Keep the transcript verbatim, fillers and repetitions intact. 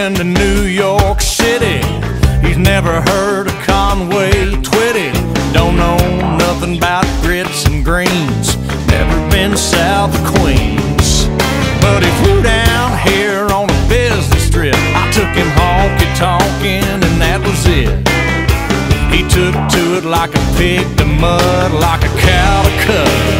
been to New York City. He's never heard of Conway Twitty. Don't know nothing about grits and greens. Never been south of Queens. But he flew down here on a business trip. I took him honky-tonkin' and that was it. He took to it like a pig to mud, like a cow to cud.